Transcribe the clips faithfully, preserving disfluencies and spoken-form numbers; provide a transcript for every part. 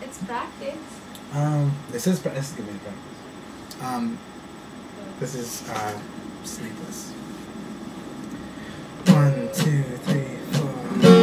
Let's practice. Um, this is pra- this is gonna be practice. Um, this is uh, Sleepless. One, two, three, four.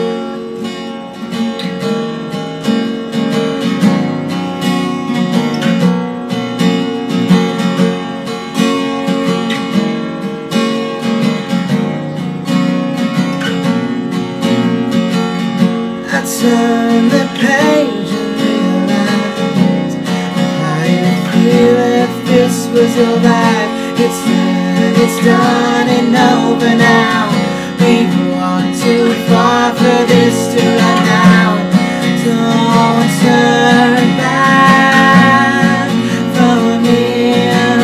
I turn the page and realize how you feel if this was your life. It's done, it's done and over now. We've walked too far for this to run out. Don't turn back from here.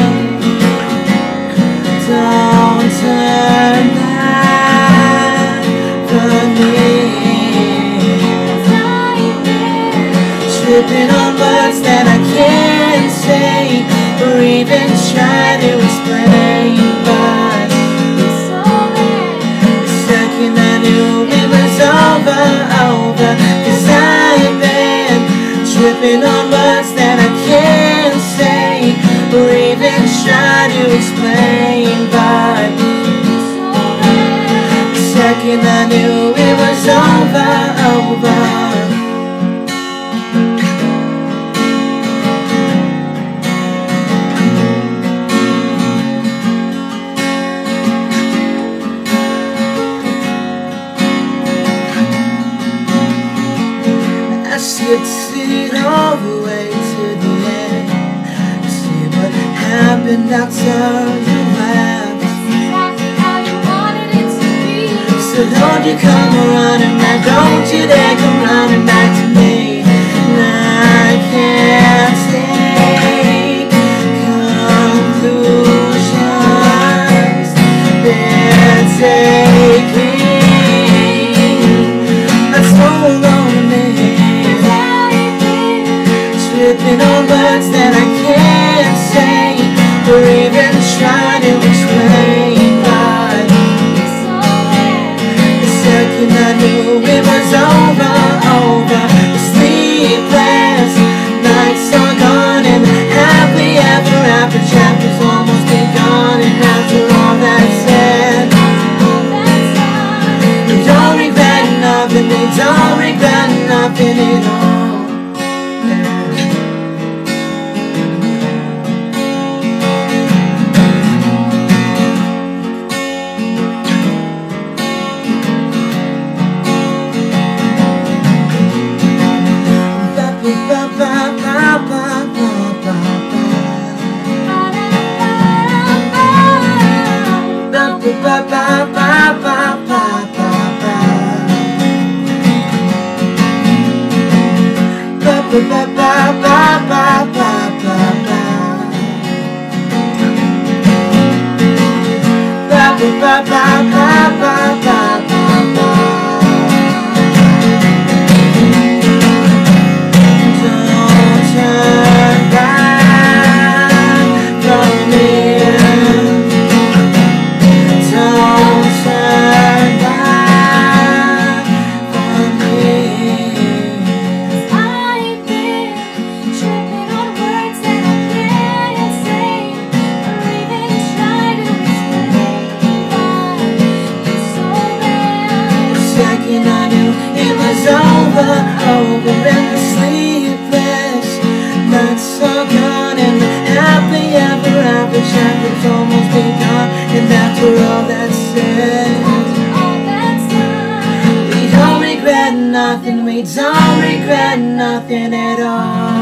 Don't turn back from me. Tripping on words that I can't say or even try to explain, but the second I knew it was over, over, 'cause I've been tripping on words that I can't say or even try to explain, but the second I knew it was over, over. I skipped it all the way to the end. See what happened after you left. Exactly how you wanted it to be. So don't you come running back, don't you dare come running back to me. And I can't take conclusions. They're taking a toll on me. Tripping on words that I can't say or even try to explain, but the second I knew it was over, over. The sleepless nights are gone and the happily ever after chapters almost begun. And after all that's said, we don't regret nothing, we don't regret nothing at all. Ba ba ba ba ba ba ba. Ba ba ba ba ba ba ba ba. Ba ba ba ba ba ba ba ba. Don't turn back from me. Second I knew it was over, over, and the sleepless nights are gone and the happy ever after chapters almost begun. And after all that's said, we don't regret nothing, we don't regret nothing at all.